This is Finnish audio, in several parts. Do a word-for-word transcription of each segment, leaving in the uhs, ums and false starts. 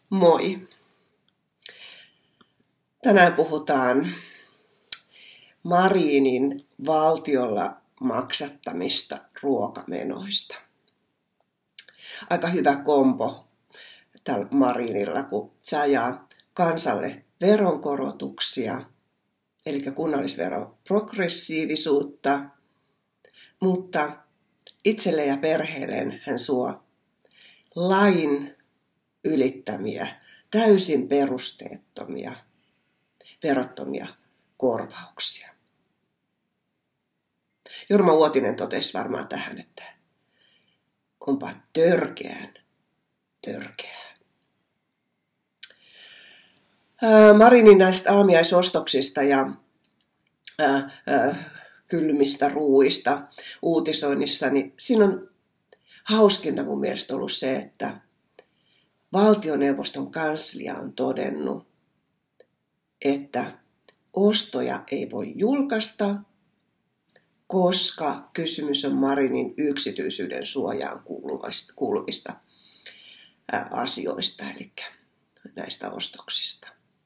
Moi! Tänään puhutaan Marinin valtiolla maksattamista ruokamenoista. Aika hyvä kombo tällä Marinilla, kun se ajaa kansalle veronkorotuksia, eli kunnallisveron progressiivisuutta, mutta itselle ja perheelleen hän suo lain ylittämiä, täysin perusteettomia, verottomia korvauksia. Jorma Uotinen totesi varmaan tähän, että onpa törkeän, törkeää. Ää, Marinin näistä aamiaisostoksista ja ää, ää, kylmistä ruuista uutisoinnissa, niin siinä on hauskinta mun mielestä ollut se, että valtioneuvoston kanslia on todennut, että ostoja ei voi julkaista, koska kysymys on Marinin yksityisyyden suojaan kuuluvista asioista, eli näistä ostoksista.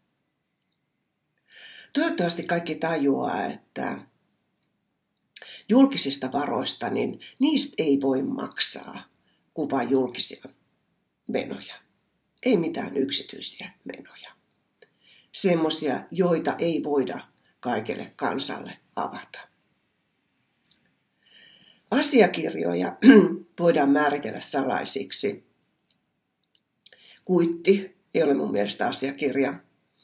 Toivottavasti kaikki tajuaa, että julkisista varoista, niin niistä ei voi maksaa kuin vain julkisia menoja. Ei mitään yksityisiä menoja. Semmoisia, joita ei voida kaikelle kansalle avata. Asiakirjoja voidaan määritellä salaisiksi. Kuitti ei ole mun mielestä asiakirja.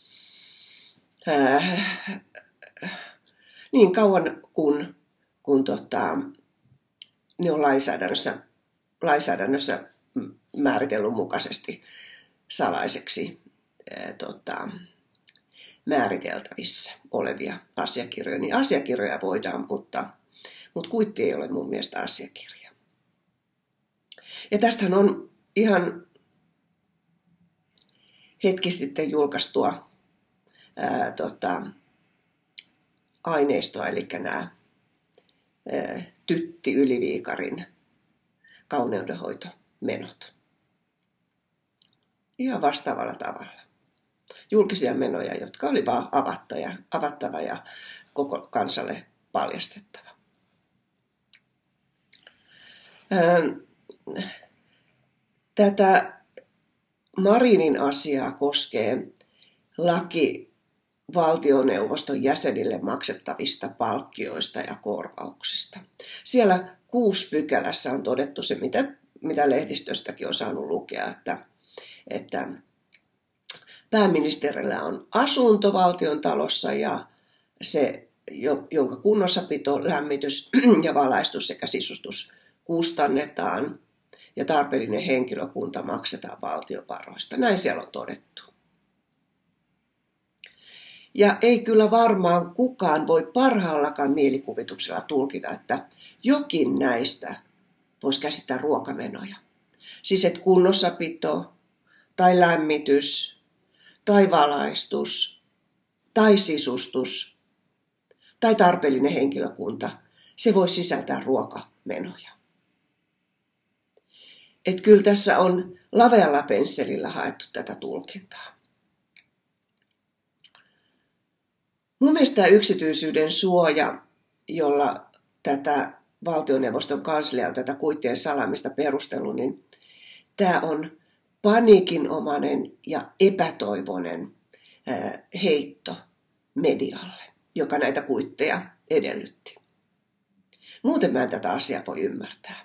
Äh, niin kauan kun, kun tota, ne on lainsäädännössä, lainsäädännössä määritellyt mukaisesti salaiseksi ää, tota, määriteltävissä olevia asiakirjoja, niin asiakirjoja voidaan, mutta, mutta kuitti ei ole mun mielestä asiakirja. Ja tästähän on ihan hetki sitten julkaistua ää, tota, aineistoa, eli nämä ää, Tytti Yli-Viikarin kauneudenhoitomenot. Ihan vastaavalla tavalla. Julkisia menoja, jotka oli vaan avattava, avattava ja koko kansalle paljastettava. Tätä Marinin asiaa koskee laki valtioneuvoston jäsenille maksettavista palkkioista ja korvauksista. Siellä kuusi pykälässä on todettu se, mitä, mitä lehdistöstäkin on saanut lukea, että, että pääministerillä on asunto valtiontalossa ja se, jonka kunnossapito, lämmitys ja valaistus sekä sisustus kustannetaan ja tarpeellinen henkilökunta maksetaan valtiovaroista. Näin siellä on todettu. Ja ei kyllä varmaan kukaan voi parhaallakaan mielikuvituksella tulkita, että jokin näistä voisi käsittää ruokamenoja. Siis että kunnossapito tai lämmitys tai valaistus tai sisustus tai tarpeellinen henkilökunta, se voi sisältää ruokamenoja. Että kyllä tässä on lavealla pensselillä haettu tätä tulkintaa. Mun mielestä tämä yksityisyyden suoja, jolla tätä valtioneuvoston kanslia on tätä kuittien salaamista perustellut, niin tämä on paniikinomainen ja epätoivoinen heitto medialle, joka näitä kuitteja edellytti. Muuten mä en tätä asiaa voi ymmärtää.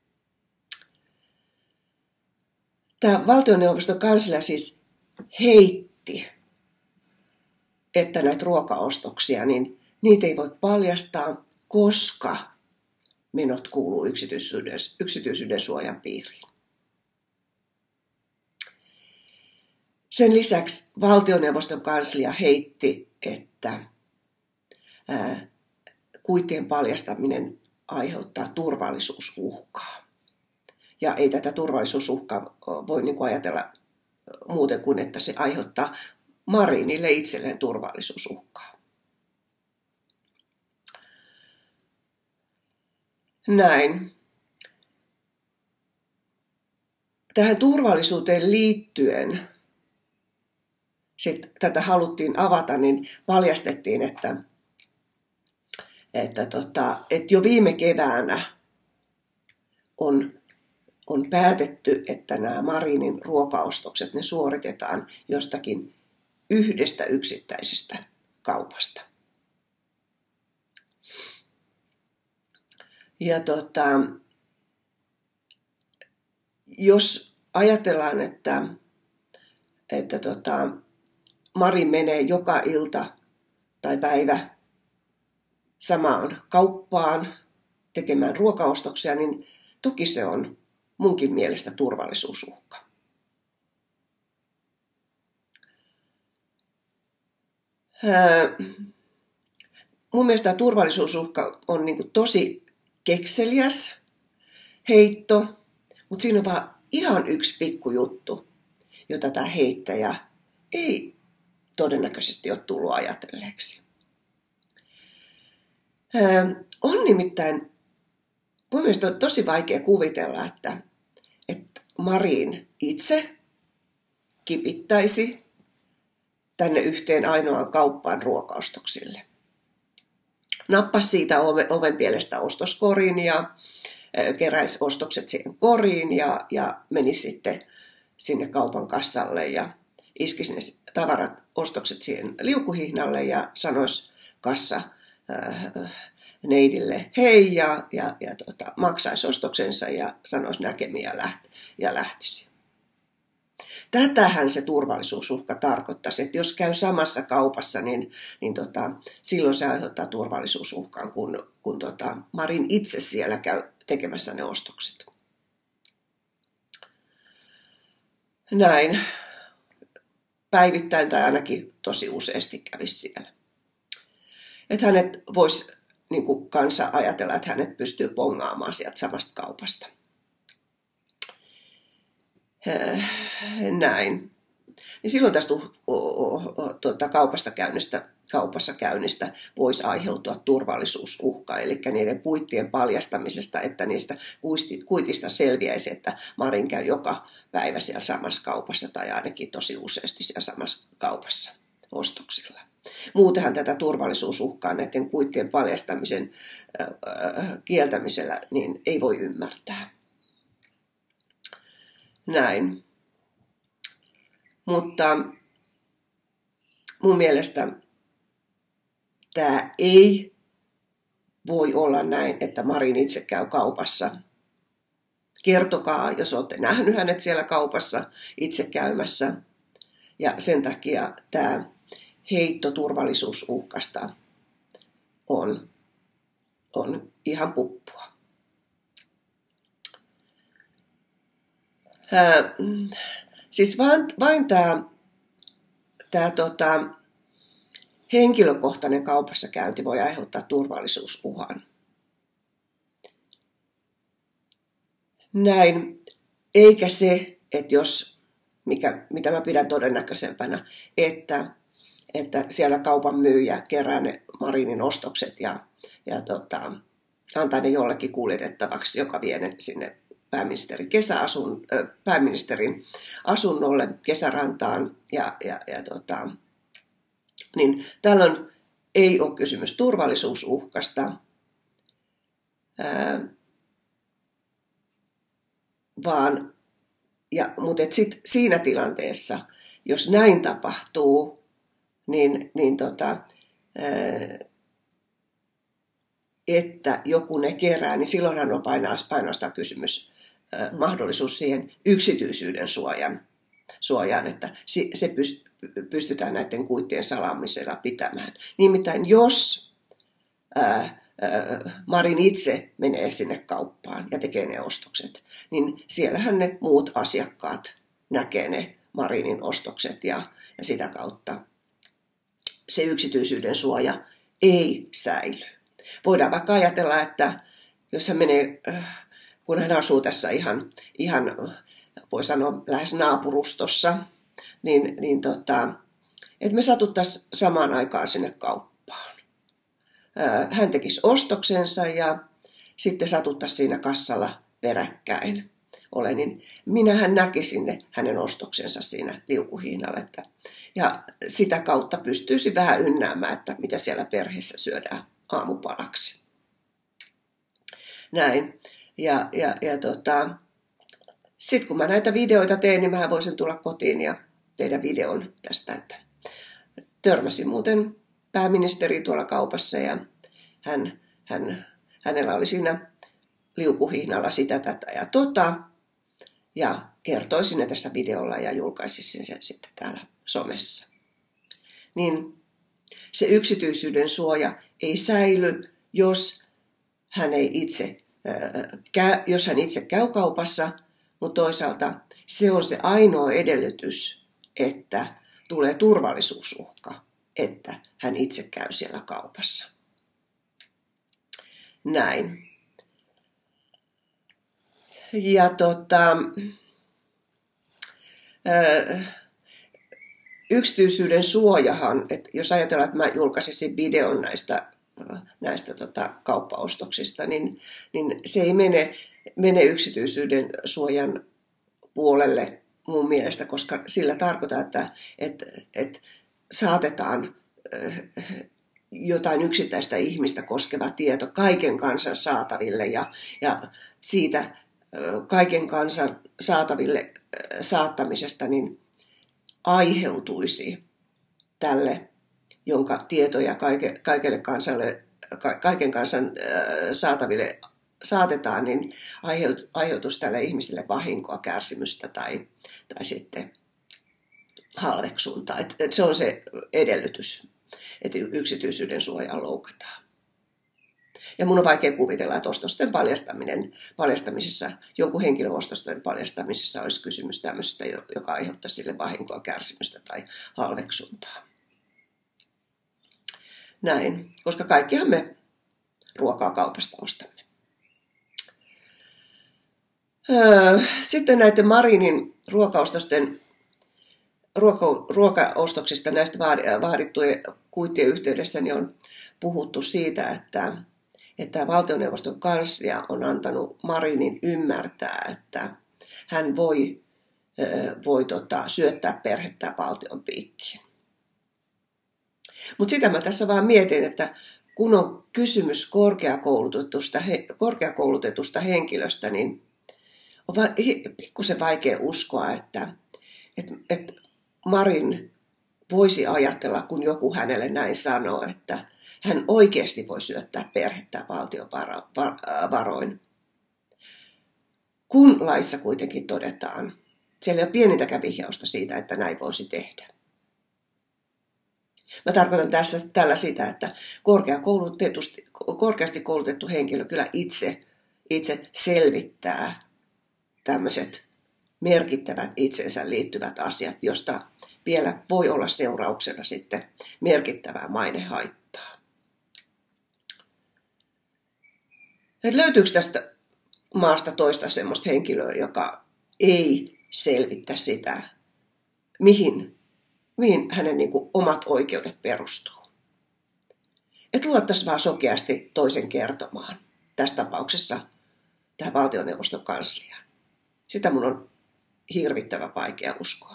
Tämä valtioneuvoston kanslia siis heitti, että näitä ruokaostoksia, niin niitä ei voi paljastaa, koska menot kuuluu yksityisyyden, yksityisyyden suojan piiriin. Sen lisäksi valtioneuvoston kanslia heitti, että ää, kuittien paljastaminen aiheuttaa turvallisuusuhkaa. Ja ei tätä turvallisuusuhkaa voi niin kuin ajatella muuten kuin, että se aiheuttaa Marinille itselleen turvallisuusuhkaa. Näin. Tähän turvallisuuteen liittyen sitten tätä haluttiin avata, niin paljastettiin, että, että, tota, että jo viime keväänä on, on päätetty, että nämä Marinin ruokaostokset ne suoritetaan jostakin yhdestä yksittäisestä kaupasta. Ja tota, jos ajatellaan, että, että tota, Mari menee joka ilta tai päivä samaan kauppaan tekemään ruokaostoksia, niin toki se on munkin mielestä turvallisuusuhka. Ää, mun mielestä tämä turvallisuusuhka on niin kuin tosi kekseliäs heitto, mutta siinä on vaan ihan yksi pikkujuttu, jota tämä heittäjä ei todennäköisesti ole tullut ajatelleeksi. Ää, on nimittäin, mun mielestä on tosi vaikea kuvitella, että, että Marin itse kipittäisi tänne yhteen ainoaan kauppaan ruokaostoksille. Nappasi siitä ovenpielestä ostoskoriin ja keräisi ostokset siihen koriin ja, ja meni sitten sinne kaupan kassalle ja iskisi ne tavarat, ostokset siihen liukuhihnalle ja sanoisi kassa äh, neidille hei ja, ja, ja tota, maksaisi ostoksensa ja sanoisi näkemiä ja, lähti, ja lähtisi. Tätähän se turvallisuusuhka tarkoittaisi, että jos käy samassa kaupassa, niin, niin tota, silloin se aiheuttaa turvallisuusuhkan, kun, kun tota, Marin itse siellä käy tekemässä ne ostokset. Näin. Päivittäin tai ainakin tosi useasti kävisi siellä. Että hänet voisi niin kuin kansa ajatella, että hänet pystyy pongaamaan sieltä samasta kaupasta. Näin. Ja silloin tästä uh, uh, uh, tuota, kaupasta käynnistä, kaupassa käynnistä voisi aiheutua turvallisuusuhka, eli niiden kuittien paljastamisesta, että niistä kuitista selviäisi, että Marin käy joka päivä siellä samassa kaupassa tai ainakin tosi useasti siellä samassa kaupassa ostoksilla. Muutenhan tätä turvallisuusuhkaa näiden kuittien paljastamisen äh, äh, kieltämisellä niin ei voi ymmärtää. Näin. Mutta mun mielestä tämä ei voi olla näin, että Marin itse käy kaupassa. Kertokaa, jos olette nähnyt hänet siellä kaupassa itse käymässä. Ja sen takia tämä heitto turvallisuusuhkasta on, on ihan puppua. Ää, siis vain, vain tämä tää, tota, henkilökohtainen kaupassa käynti voi aiheuttaa turvallisuusuhan. Näin, eikä se, että jos, mikä, mitä mä pidän todennäköisempänä, että, että siellä kaupan myyjä kerää ne Marinin ostokset ja, ja tota, antaa ne jollekin kuljetettavaksi, joka vie ne sinne pääministerin, kesäasun, pääministerin asunnolle kesärantaan. Ja, ja, ja tota, niin tällöin ei ole kysymys turvallisuusuhkasta, ää, vaan, ja, mutta et sit siinä tilanteessa, jos näin tapahtuu, niin, niin tota, ää, että joku ne kerää, niin silloinhan on ainoastaan kysymys, ää, mahdollisuus siihen yksityisyyden suojan, suojaan, että se pystytään näiden kuittien salaamisella pitämään. Nimittäin jos ää, Marin itse menee sinne kauppaan ja tekee ne ostokset, niin siellähän ne muut asiakkaat näkee ne Marinin ostokset ja, ja sitä kautta se yksityisyyden suoja ei säily. Voidaan vaikka ajatella, että jos hän menee, kun hän asuu tässä ihan, ihan voi sanoa lähes naapurustossa, niin, niin tota, että me satuttaisiin samaan aikaan sinne kauppaan. Hän tekisi ostoksensa ja sitten satuttaisiin siinä kassalla peräkkäin. Olen, niin minähän näkisin ne hänen ostoksensa siinä liukuhihnalla, että Ja sitä kautta pystyisi vähän ynnäämään, että mitä siellä perheessä syödään aamupalaksi. Näin. Ja, ja, ja tota, sitten kun mä näitä videoita teen, niin mä voisin tulla kotiin ja tehdä videon tästä, että törmäsin muuten pääministeri tuolla kaupassa ja hän, hän, hänellä oli siinä liukuhihnalla sitä, tätä ja tota. Ja kertoisin ne tässä videolla ja julkaisisin sen sitten täällä somessa. Niin se yksityisyyden suoja ei säily, jos hän, ei itse, äh, jos hän itse käy kaupassa, mutta toisaalta se on se ainoa edellytys, että tulee turvallisuusuhka, että hän itse käy siellä kaupassa. Näin. Ja tota, äh, yksityisyyden suojahan, että jos ajatellaan, että mä julkaisisin videon näistä, näistä tota, kauppaostoksista, niin, niin se ei mene, mene yksityisyyden suojan puolelle mun mielestä, koska sillä tarkoittaa, että, että, että saatetaan jotain yksittäistä ihmistä koskeva tieto kaiken kansan saataville ja, ja siitä kaiken kansan saataville saattamisesta niin aiheutuisi tälle, jonka tietoja kaike, kaikelle kansalle, kaiken kansan saataville saatetaan, niin aiheutus tälle ihmiselle vahinkoa, kärsimystä tai, tai sitten halveksuntaa. Et, et se on se edellytys, että yksityisyyden suojaa loukataan. Ja mun on vaikea kuvitella, että ostosten paljastaminen, paljastamisessa, jonkun henkilön ostosten paljastamisessa olisi kysymys tämmöisestä, joka aiheuttaisi sille vahinkoa, kärsimystä tai halveksuntaa. Näin, koska kaikkihan me ruokaa kaupasta ostamme. Sitten näiden Marinin ruokaostosten, ruoka, ruokaostoksista näistä vaadittujen kuittien yhteydessä niin on puhuttu siitä, että, että valtioneuvoston kanslia on antanut Marinin ymmärtää, että hän voi, voi tota, syöttää perhettä valtion piikkiin. Mutta sitä mä tässä vaan mietin, että kun on kysymys korkeakoulutetusta, korkeakoulutetusta henkilöstä, niin on pikkusen vaikea uskoa, että, että, että Marin voisi ajatella, kun joku hänelle näin sanoo, että hän oikeasti voi syöttää perhettä valtion varoin. Kun laissa kuitenkin todetaan, siellä ei ole pienintäkään vihjausta siitä, että näin voisi tehdä. Mä tarkoitan tässä tällä sitä, että korkeasti koulutettu henkilö kyllä itse, itse selvittää tämmöiset merkittävät itsensä liittyvät asiat, josta vielä voi olla seurauksena sitten merkittävää mainehaittaa. Et löytyykö tästä maasta toista semmoista henkilöä, joka ei selvittä sitä, mihin, mihin hänen niin kuin omat oikeudet perustuu? Et luottaisi vaan sokeasti toisen kertomaan, tässä tapauksessa tähän valtioneuvoston kansliaan. Sitä mun on hirvittävän vaikea uskoa.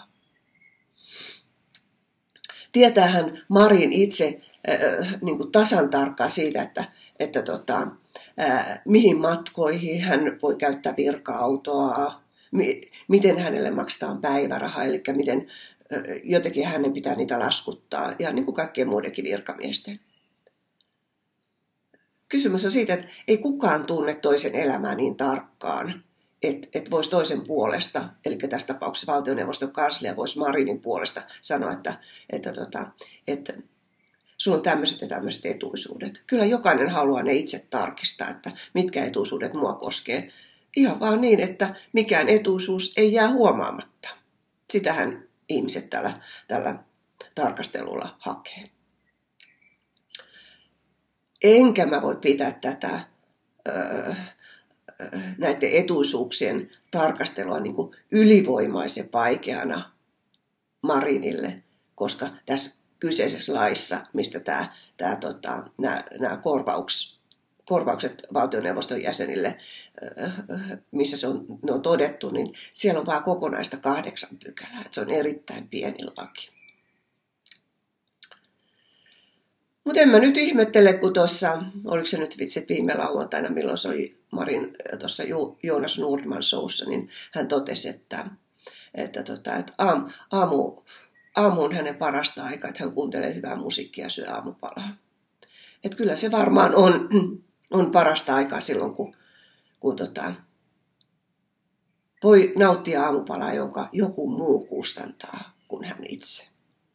Tietäähän Marin itse äh, niin kuin tasan tarkkaan siitä, että, että tota, äh, mihin matkoihin hän voi käyttää virka-autoa, mi- miten hänelle maksetaan päiväraha, eli miten äh, jotenkin hänen pitää niitä laskuttaa, ja niin kuin kaikkien muidenkin virkamiesten. Kysymys on siitä, että ei kukaan tunne toisen elämää niin tarkkaan, että et voisi toisen puolesta, eli tässä tapauksessa valtioneuvoston kanslia voisi Marinin puolesta sanoa, että, että, tota, että sulla on tämmöiset ja tämmöiset etuisuudet. Kyllä jokainen haluaa ne itse tarkistaa, että mitkä etuisuudet mua koskee. Ihan vaan niin, että mikään etuisuus ei jää huomaamatta. Sitähän ihmiset tällä, tällä tarkastelulla hakee. Enkä mä voi pitää tätä öö, näiden etuisuuksien tarkastelua niin kuin ylivoimaisen vaikeana Marinille, koska tässä kyseisessä laissa, mistä tämä, tämä, tota, nämä, nämä korvauks, korvaukset valtioneuvoston jäsenille, missä se on, ne on todettu, niin siellä on vain kokonaista kahdeksan pykälää. Että se on erittäin pieni laki. Mutta en mä nyt ihmettele, kun tuossa, oliko se nyt vitsi viime lauantaina, milloin se oli Marin tuossa Joonas Nordman showssa, niin hän totesi, että, että, tota, että aam, aamu, aamu on hänen parasta aikaa, että hän kuuntelee hyvää musiikkia ja syö aamupalaa. Että kyllä se varmaan on, on parasta aikaa silloin, kun, kun tota, voi nauttia aamupalaa, jonka joku muu kustantaa kuin hän itse.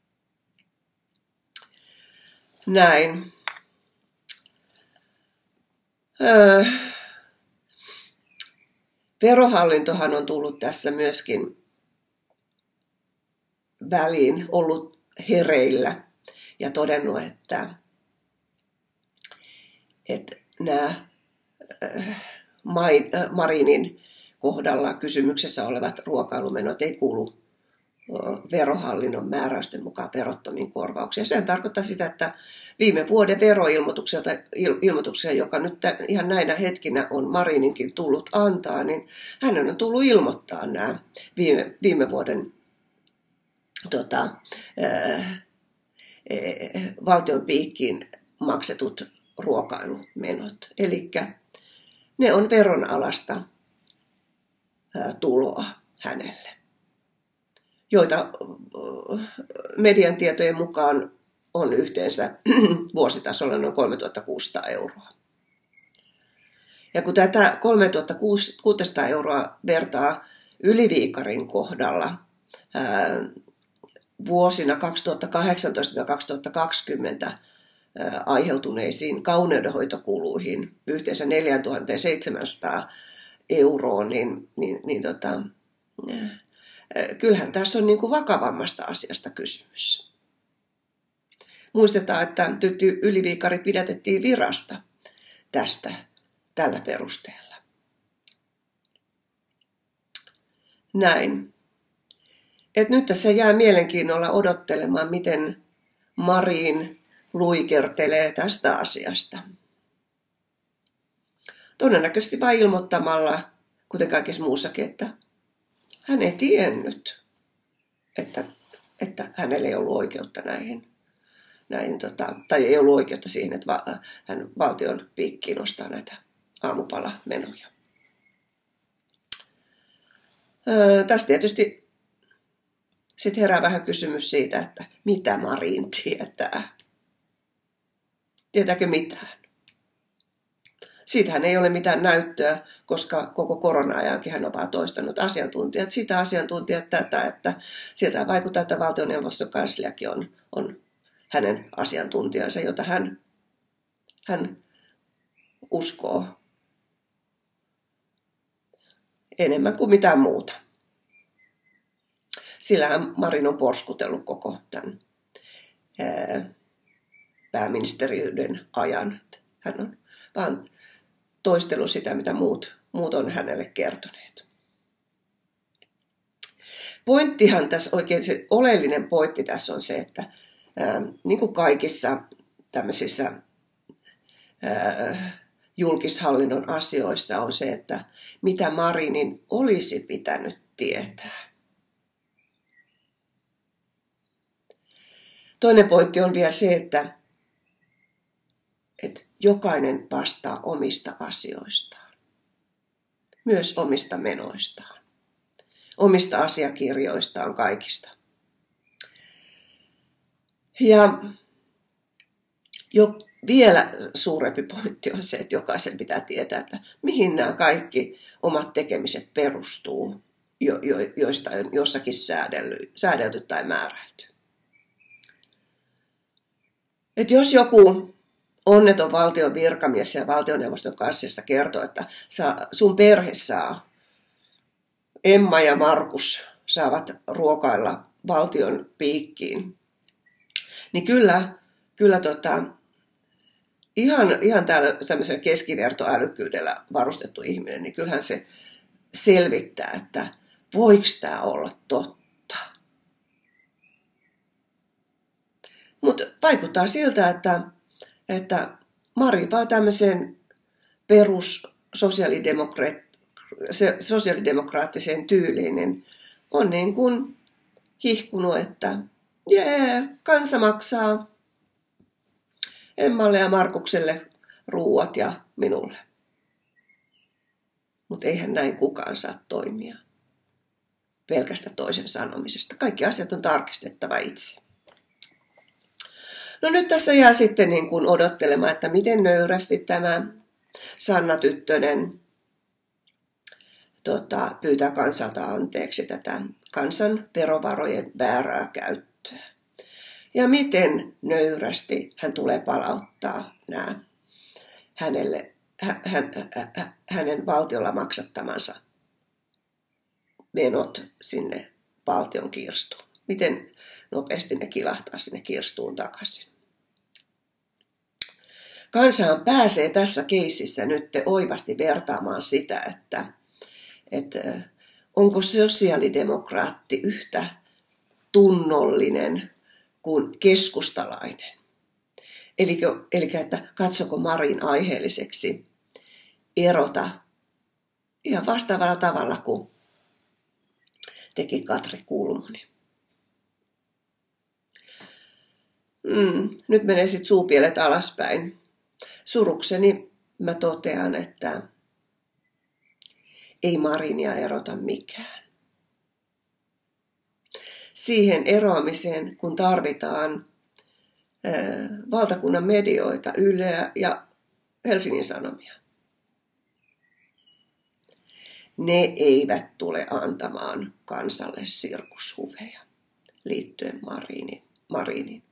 Näin. Öö. Verohallintohan on tullut tässä myöskin väliin, ollut hereillä ja todennut, että, että nämä Marinin kohdalla kysymyksessä olevat ruokailumenot ei kuulu verohallinnon määräysten mukaan verottomiin korvauksiin. Sehän tarkoittaa sitä, että viime vuoden veroilmoitukselta, ilmoituksia, joka nyt ihan näinä hetkinä on Marininkin tullut antaa, niin hänen on tullut ilmoittaa nämä viime, viime vuoden tota, ää, valtion piikkiin maksetut ruokailumenot. Eli ne on veronalasta ää, tuloa hänelle, joita median tietojen mukaan on yhteensä vuositasolla noin kolmetuhattakuusisataa euroa. Ja kun tätä kolmetuhattakuusisataa euroa vertaa Yliviikarin kohdalla ää, vuosina kaksituhattakahdeksantoista kaksituhattakaksikymmentä ää, aiheutuneisiin kauneudenhoitokuluihin yhteensä neljätuhattaseitsemänsataa euroa, niin, niin, niin tota, kyllähän tässä on niin kuin vakavammasta asiasta kysymys. Muistetaan, että Tytti Yliviikari pidätettiin virasta tästä tällä perusteella. Näin. Et nyt tässä jää mielenkiinnolla odottelemaan, miten Marin luikertelee tästä asiasta. Todennäköisesti vain ilmoittamalla, kuten kaikessa muussakin, että hän ei tiennyt, että, että hänellä ei ollut oikeutta näihin, näihin tota, tai ei ollut oikeutta siihen, että va, hän valtion piikkiin nostaa näitä aamupalamenoja. Öö, tässä tietysti sitten herää vähän kysymys siitä, että mitä Marin tietää. Tietääkö mitään? Siitähän ei ole mitään näyttöä, koska koko korona-ajankin hän on vaan toistanut asiantuntijat. Sitä asiantuntijat tätä, että sieltä vaikuttaa, että valtioneuvoston kansliakin on, on hänen asiantuntijansa, jota hän, hän uskoo enemmän kuin mitään muuta. Sillähän Marin on porskutellut koko tämän ää, pääministeriyden ajan. Hän on vaan toistellut sitä, mitä muut, muut on hänelle kertoneet. Pointtihan tässä, oikein se oleellinen pointti tässä on se, että ää, niin kuin kaikissa tämmöisissä ää, julkishallinnon asioissa on se, että mitä Marinin olisi pitänyt tietää. Toinen pointti on vielä se, että, että jokainen vastaa omista asioistaan, myös omista menoistaan, omista asiakirjoistaan, kaikista. Ja jo vielä suurempi pointti on se, että jokaisen pitää tietää, että mihin nämä kaikki omat tekemiset perustuu, jo, jo, joista on jossakin säädelty, säädelty tai määräilty. Että jos joku onneton valtion virkamies ja valtioneuvoston kansliassa kertoo, että sun perhe saa, Emma ja Markus saavat ruokailla valtion piikkiin, niin kyllä, kyllä tota, ihan, ihan täällä tämmöisellä keskivertoälykkyydellä varustettu ihminen, niin kyllähän se selvittää, että voiko tämä olla totta. Mutta vaikuttaa siltä, että, että Mari vaan tämmöiseen perus sosiaalidemokraattiseen tyyliin niin on niin kuin hihkunut, että jee, kansa maksaa. Emmalle ja Markukselle ruuat ja minulle. Mutta eihän näin kukaan saa toimia pelkästä toisen sanomisesta. Kaikki asiat on tarkistettava itse. No nyt tässä jää sitten niin kuin odottelemaan, että miten nöyrästi tämä Sanna Tyttönen tota, pyytää kansalta anteeksi tätä kansan verovarojen väärää käyttöä. Ja miten nöyrästi hän tulee palauttaa nämä hänelle, hä, hän, hä, hänen valtiolla maksattamansa menot sinne valtion kirstuun. Miten nopeasti ne kilahtaa sinne kirstuun takaisin. Kansahan pääsee tässä keississä nyt oivasti vertaamaan sitä, että, että onko sosiaalidemokraatti yhtä tunnollinen kuin keskustalainen. Eli, eli että katsoko Marin aiheelliseksi erota ihan vastaavalla tavalla kuin teki Katri Kulmuni. Mm, nyt menee sitten suupielet alaspäin. Surukseni mä totean, että ei Marinia erota mikään. Siihen eroamiseen, kun tarvitaan ää, valtakunnan medioita, Yleä ja Helsingin Sanomia. Ne eivät tule antamaan kansalle sirkushuveja liittyen Marinin. Marinin.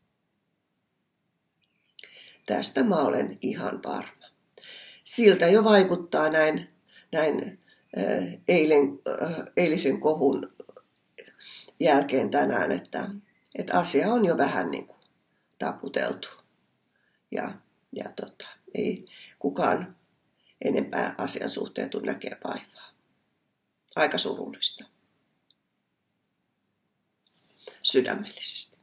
Tästä mä olen ihan varma. Siltä jo vaikuttaa näin, näin äh, eilen, äh, eilisen kohun jälkeen tänään, että, että asia on jo vähän niin kuin taputeltu. Ja, ja tota, ei kukaan enempää asian suhteen tule näkee vaivaa. Aika surullista. Sydämellisesti.